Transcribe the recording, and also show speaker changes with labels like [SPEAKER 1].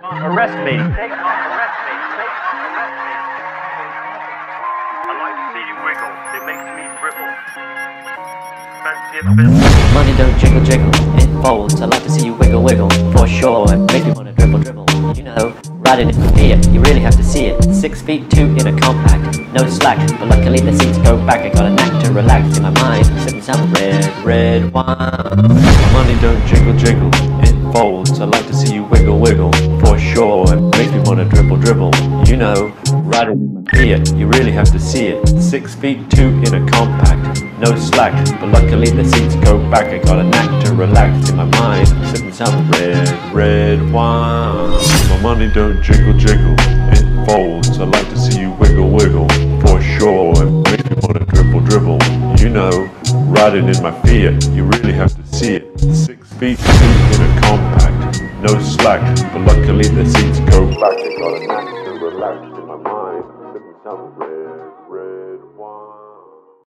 [SPEAKER 1] Arrest me. Take on, arrest me. Take on, arrest me. I like to see you wiggle. It makes me dribble. Fancy a bit.
[SPEAKER 2] Money don't jiggle jiggle, it folds. I like to see you wiggle wiggle, for sure. It makes me wanna dribble dribble. You know, riding it from here, you really have to see it. 6 feet 2 in a compact, no slack. But luckily the seats go back. I got a knack to relax in my mind, sipping some red wine.
[SPEAKER 3] Money don't jiggle jiggle, it folds. I like to see you wiggle wiggle, for sure. It makes me wanna dribble dribble. You know, riding in my here, you really have to see it. 6 feet 2 in a compact, no slack. But luckily the seats go back. I got a knack to relax in my mind, sipping some red wine. My money don't jiggle jiggle, it folds. I like to see you wiggle wiggle, for sure. It makes me wanna dribble dribble. You know, riding in my Fiat, you really have to see it. 6 feet 2 in a compact, no slack. But luckily the seats go back. I got a knack to relax in my mind, sipping some red wine.